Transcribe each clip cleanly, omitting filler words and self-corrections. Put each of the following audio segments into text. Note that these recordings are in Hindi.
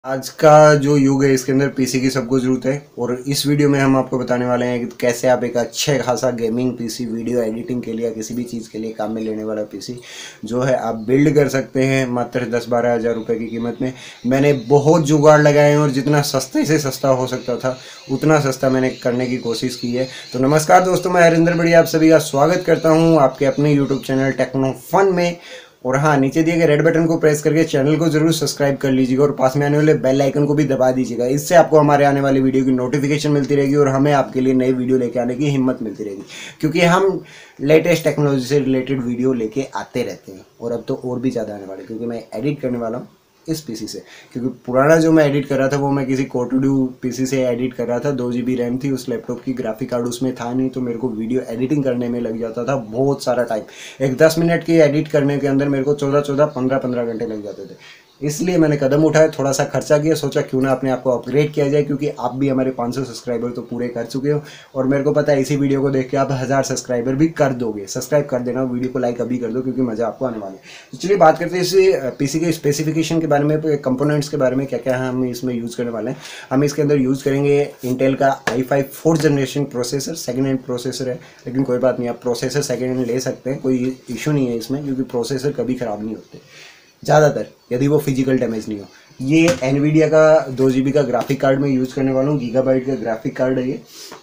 आज का जो युग है इसके अंदर पीसी की सबको ज़रूरत है और इस वीडियो में हम आपको बताने वाले हैं कि कैसे आप एक अच्छे खासा गेमिंग पीसी वीडियो एडिटिंग के लिए या किसी भी चीज़ के लिए काम में लेने वाला पीसी जो है आप बिल्ड कर सकते हैं मात्र 10-12 हज़ार रुपये की कीमत में। मैंने बहुत जुगाड़ लगाए हैं और जितना सस्ते से सस्ता हो सकता था उतना सस्ता मैंने करने की कोशिश की है। तो नमस्कार दोस्तों, मैं हरिंदर बढ़िया आप सभी का स्वागत करता हूँ आपके अपने यूट्यूब चैनल टेक्नो फन में। और हाँ, नीचे दिए गए रेड बटन को प्रेस करके चैनल को जरूर सब्सक्राइब कर लीजिएगा और पास में आने वाले बेल आइकन को भी दबा दीजिएगा। इससे आपको हमारे आने वाली वीडियो की नोटिफिकेशन मिलती रहेगी और हमें आपके लिए नई वीडियो लेके आने की हिम्मत मिलती रहेगी, क्योंकि हम लेटेस्ट टेक्नोलॉजी से रिलेटेड वीडियो लेके आते रहते हैं। और अब तो और भी ज़्यादा आने वाले, क्योंकि मैं एडिट करने वाला हूँ इस पीसी से। क्योंकि पुराना जो मैं एडिट कर रहा था वो मैं किसी कोटोड्यू पीसी से एडिट कर रहा था। 2 GB रैम थी उस लैपटॉप की, ग्राफिक कार्ड उसमें था नहीं, तो मेरे को वीडियो एडिटिंग करने में लग जाता था बहुत सारा टाइम। एक 10 मिनट की एडिट करने के अंदर मेरे को 14-14, 15-15 घंटे लग जाते थे। इसलिए मैंने कदम उठाया, थोड़ा सा खर्चा किया, सोचा क्यों ना अपने आप को अपग्रेड किया जाए, क्योंकि आप भी हमारे 500 सब्सक्राइबर तो पूरे कर चुके हो और मेरे को पता है इसी वीडियो को देख के आप 1000 सब्सक्राइबर भी कर दोगे। सब्सक्राइब कर देना, वीडियो को लाइक अभी कर दो, क्योंकि मज़ा आपको आने वाला है। तो चलिए बात करते हैं इस पीसी के स्पेसिफिकेशन के बारे में, कंपोनेंट्स के बारे में, क्या क्या हम इसमें यूज़ करने वाले हैं। हम इसके अंदर यूज़ करेंगे इंटेल का i5 4th generation processor. Second hand processor है, लेकिन कोई बात नहीं, आप प्रोसेसर सेकेंड हैंड ले सकते हैं, कोई इशू नहीं है इसमें, क्योंकि प्रोसेसर कभी ख़राब नहीं होते ज़्यादातर, यदि वो फिजिकल डैमेज नहीं हो। ये एनवीडिया का 2 GB का ग्राफिक कार्ड में यूज़ करने वाला हूँ, गीगाबाइट का ग्राफिक कार्ड है ये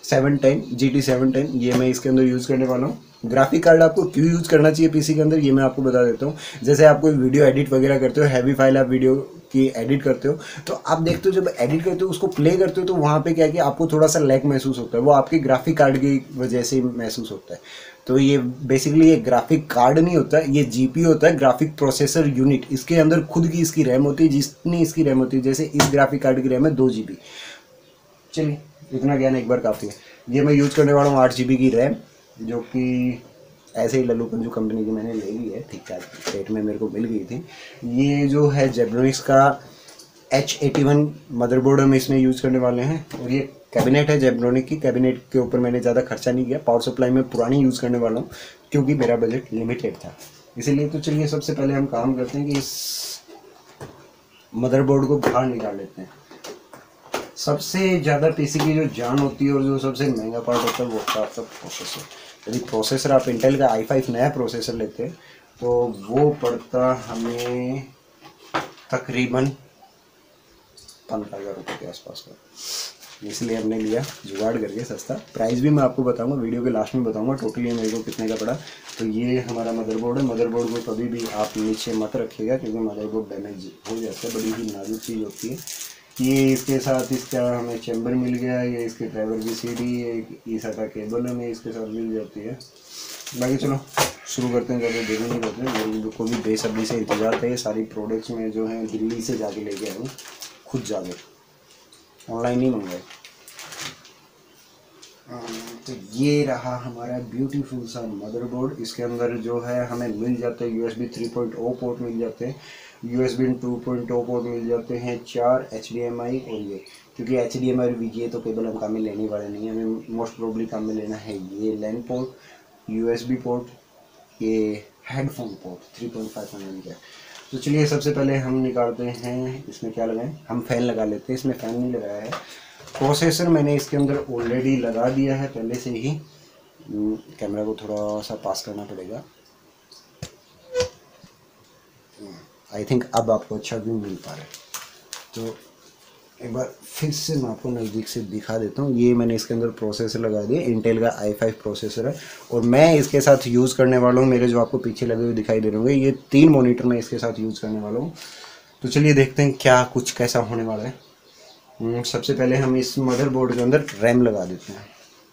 710 GT 710, ये मैं इसके अंदर यूज़ करने वाला हूँ। ग्राफिक कार्ड आपको क्यों यूज़ करना चाहिए पीसी के अंदर, ये मैं आपको बता देता हूँ। जैसे आप कोई वीडियो एडिट वगैरह करते हो, हैवी फाइल आप वीडियो की एडिट करते हो, तो आप देखते हो जब एडिट करते हो उसको प्ले करते हो तो वहाँ पे क्या है कि आपको थोड़ा सा लैग महसूस होता है, वो आपके ग्राफिक कार्ड की वजह से महसूस होता है। तो ये बेसिकली ये ग्राफिक कार्ड नहीं होता, ये जीपीयू होता है, ग्राफिक प्रोसेसर यूनिट। इसके अंदर खुद की इसकी रैम होती है, जितनी इसकी रैम होती है, जैसे इस ग्राफिक कार्ड की रैम है 2 GB। चलिए इतना ज्ञान एक बार काफ़ी है। ये मैं यूज़ करने वाला हूँ 8 GB की रैम, जो कि ऐसे ही लल्लू पंजू कंपनी की मैंने ले ली है, ठीक ठाक रेट में मेरे को मिल गई थी। ये जो है जेब्रोनिक्स का H81 मदरबोर्ड हम इसमें यूज़ करने वाले हैं। और ये कैबिनेट है जेब्रोनिक की, कैबिनेट के ऊपर मैंने ज़्यादा खर्चा नहीं किया। पावर सप्लाई में पुरानी यूज़ करने वाला हूँ, क्योंकि मेरा बजट लिमिटेड था इसीलिए। तो चलिए सबसे पहले हम काम करते हैं कि इस मदरबोर्ड को बाहर निकाल लेते हैं। सबसे ज़्यादा पीसी की जो जान होती है और जो सबसे महंगा पार्ट होता है वो होता है आपका प्रोसेसर। यदि प्रोसेसर आप इंटेल का i5 नया प्रोसेसर लेते हैं तो वो पड़ता हमें तकरीबन 15,000 रुपये के आसपास का। इसलिए हमने लिया जुगाड़ करके सस्ता। प्राइस भी मैं आपको बताऊंगा, वीडियो के लास्ट में बताऊंगा टोटली मेरे को कितने का पड़ा। तो ये हमारा मदरबोर्ड है। मदरबोर्ड को कभी भी आप नीचे मत रखिएगा, क्योंकि मदरबोर्ड डैमेज हो जाता है, बड़ी ही नाजुक चीज़ होती है। ये इसके साथ इसका हमें चैम्बर मिल गया, ये इसके ड्राइवर की सीडी, एक ईसा का केबल हमें इसके साथ मिल जाती है। बाकी चलो शुरू करते हैं, ज़्यादा देर नहीं करते हैं। मेरे को भी बेसब्री से इंतजार था। ये सारी प्रोडक्ट्स में जो है दिल्ली से जाके लेके आए हूँ, खुद जाके, ऑनलाइन ही मंगवाए। तो ये रहा हमारा ब्यूटीफुल सा मदरबोर्ड। इसके अंदर जो है हमें मिल जाते हैं USB 3.0 पोर्ट मिल जाते हैं, USB 2.0 पोर्ट मिल जाते हैं, 4 HDMI। और ये क्योंकि HDMI और VGA तो केबल हम काम में लेने वाले नहीं है, हमें मोस्ट प्रोबेबली काम में लेना है ये LAN पोर्ट, USB पोर्ट, ये हेडफोन पोर्ट 3.5 mm का। तो चलिए सबसे पहले हम निकालते हैं, इसमें क्या लगाएं, हम फ़ैन लगा लेते हैं। इसमें फ़ैन नहीं लगाया है। प्रोसेसर मैंने इसके अंदर ऑलरेडी लगा दिया है पहले से ही। कैमरा को थोड़ा सा पास करना पड़ेगा। आई थिंक अब आपको अच्छा व्यू मिल पा रहा है। तो एक बार फिर से मैं आपको नज़दीक से दिखा देता हूँ। ये मैंने इसके अंदर प्रोसेसर लगा दिया, इंटेल का i5 प्रोसेसर है। और मैं इसके साथ यूज़ करने वाला हूँ, मेरे जो आपको पीछे लगे हुए दिखाई दे रहे होंगे, ये 3 मॉनिटर मैं इसके साथ यूज़ करने वाला हूँ। तो चलिए देखते हैं क्या कुछ कैसा होने वाला है। सबसे पहले हम इस मदरबोर्ड के अंदर रैम लगा देते हैं,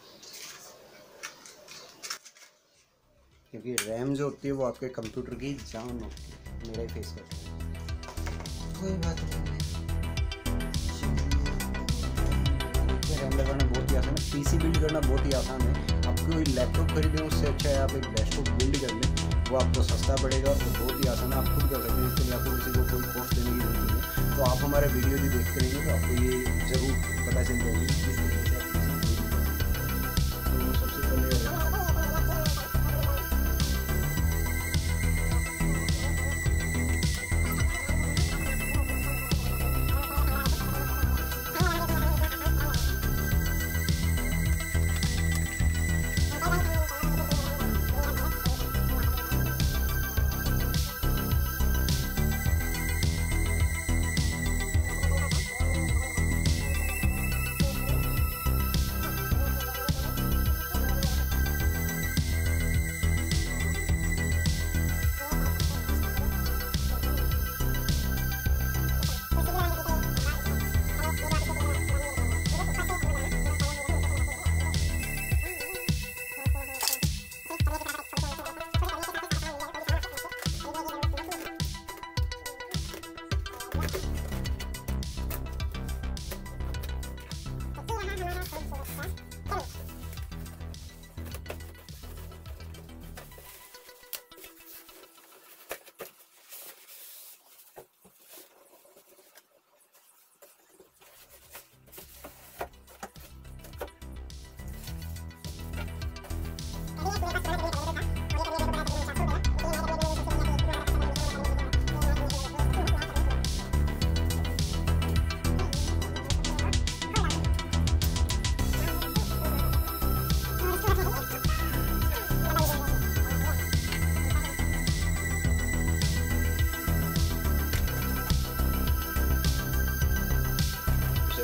क्योंकि रैम जो होती है वो आपके कंप्यूटर की जान होती है। मेरा ही फेस करता है, कोई बात नहीं। रैम लगाना बहुत ही आसान है, पीसी बिल्ड करना बहुत ही आसान है। आप कोई लैपटॉप खरीदें उससे अच्छा है आप एक डेस्कटॉप बिल्ड कर लें, वो आपको सस्ता पड़ेगा और बहुत ही आसान है, आप खुद कर सकते हैं। इसके लिए आपको किसी को कोई कॉस्ट देने की जरूरत नहीं है। तो आप हमारे वीडियो भी देखते रहेंगे तो आपको ये ज़रूर पता चल जाएगी किस तरीके से आप पीसी बिल्ड करें। तो सबसे पहले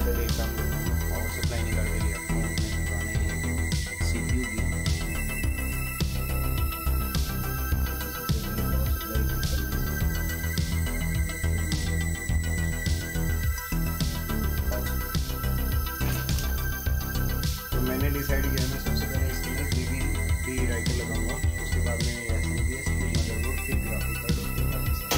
पहले एक काम करता हूँ, पावर सप्लाई निकाल के लिए आपको अपने पुराने CPU की तो मैंने डिसाइड किया मैं सबसे पहले इसके अंदर DB राइटर लगाऊंगा, उसके बाद में SMPS, फिर मदरबोर्ड, फिर ग्राफिक कार्ड और फिर बाकी सब।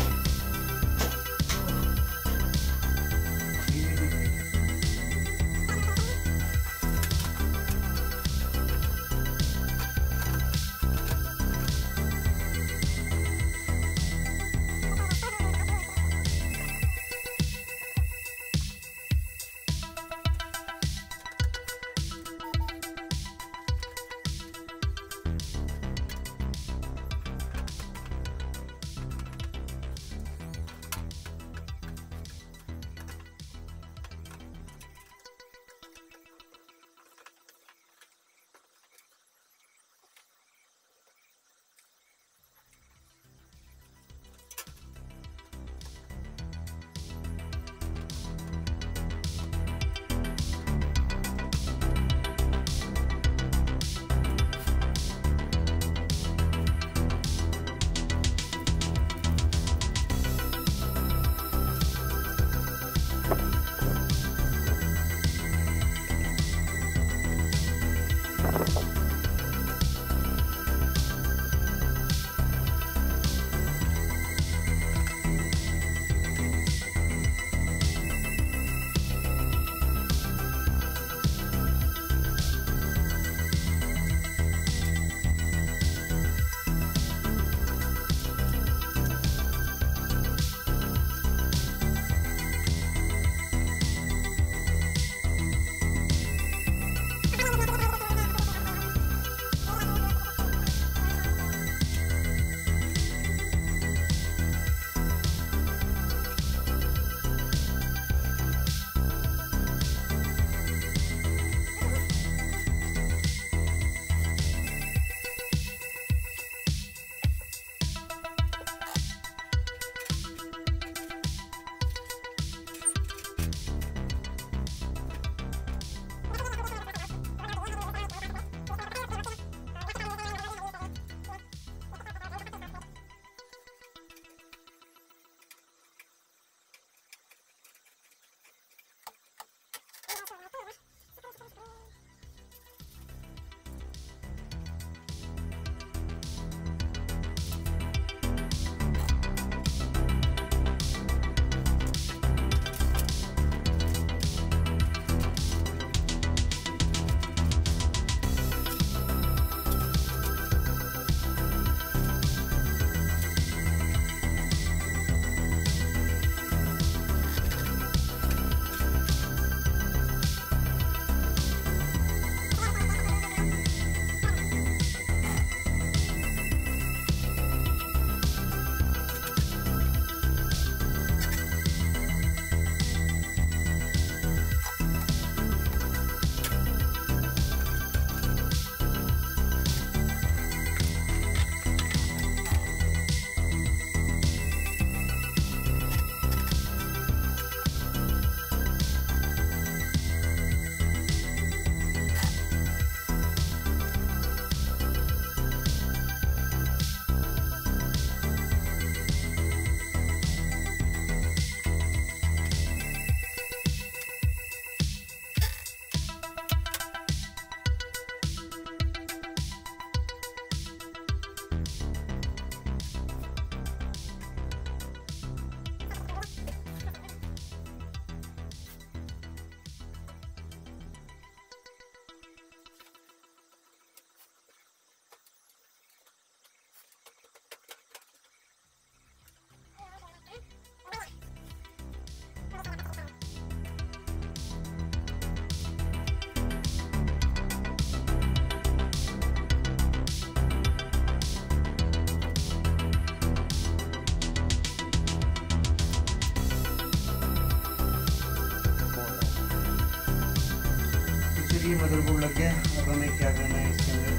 ये मदरबोर्ड लग गया। अब हमें क्या करना है इसके अंदर,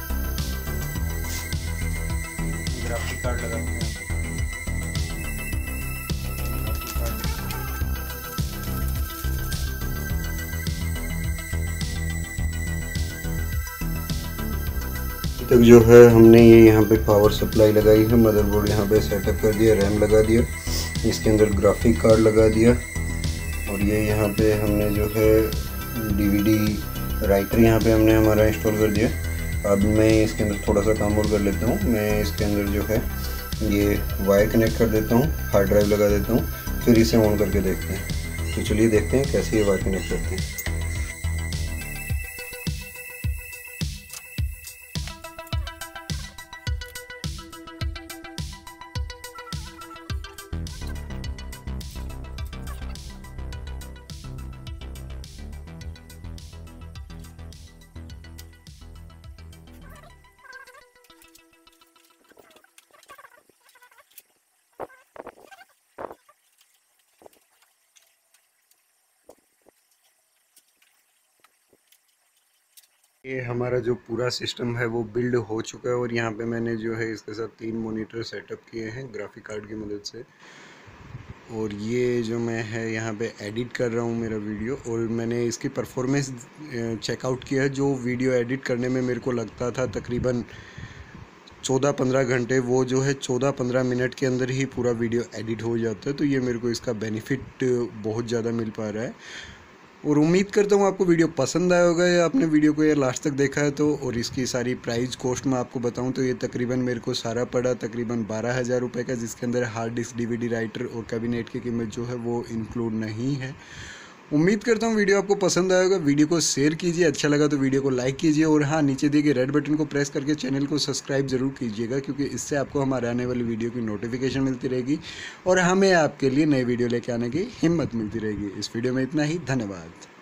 ग्राफिक कार्ड लगाते हैं। तक जो है हमने ये यहाँ पे पावर सप्लाई लगाई है, मदरबोर्ड यहाँ पे सेटअप कर दिया, रैम लगा दिया, इसके अंदर ग्राफिक कार्ड लगा दिया, और ये यहाँ पे हमने जो है DVD राइटर यहाँ पे हमने हमारा इंस्टॉल कर दिया। अब मैं इसके अंदर थोड़ा सा काम और कर लेता हूँ। मैं इसके अंदर जो है ये वायर कनेक्ट कर देता हूँ, हार्ड ड्राइव लगा देता हूँ, फिर इसे ऑन करके देखते हैं। तो चलिए देखते हैं कैसे ये वायर कनेक्ट करते हैं। ये हमारा जो पूरा सिस्टम है वो बिल्ड हो चुका है, और यहाँ पे मैंने जो है इसके साथ 3 मॉनिटर सेटअप किए हैं ग्राफिक कार्ड की मदद से। और ये जो मैं है यहाँ पे एडिट कर रहा हूँ मेरा वीडियो, और मैंने इसकी परफॉर्मेंस चेकआउट किया है। जो वीडियो एडिट करने में मेरे को लगता था तकरीबन 14-15 घंटे, वो जो है 14-15 मिनट के अंदर ही पूरा वीडियो एडिट हो जाता है। तो ये मेरे को इसका बेनिफिट बहुत ज़्यादा मिल पा रहा है, और उम्मीद करता हूँ आपको वीडियो पसंद आया होगा, या आपने वीडियो को ये लास्ट तक देखा है तो। और इसकी सारी प्राइस कॉस्ट मैं आपको बताऊँ तो ये तकरीबन मेरे को सारा पड़ा तकरीबन 12,000 रुपये का, जिसके अंदर हार्ड डिस्क, DVD राइटर और कैबिनेट की कीमत जो है वो इंक्लूड नहीं है। उम्मीद करता हूँ वीडियो आपको पसंद आएगा। वीडियो को शेयर कीजिए, अच्छा लगा तो वीडियो को लाइक कीजिए, और हाँ, नीचे दिए गए रेड बटन को प्रेस करके चैनल को सब्सक्राइब जरूर कीजिएगा, क्योंकि इससे आपको हमारे आने वाली वीडियो की नोटिफिकेशन मिलती रहेगी, और हमें आपके लिए नई वीडियो लेके आने की हिम्मत मिलती रहेगी। इस वीडियो में इतना ही, धन्यवाद।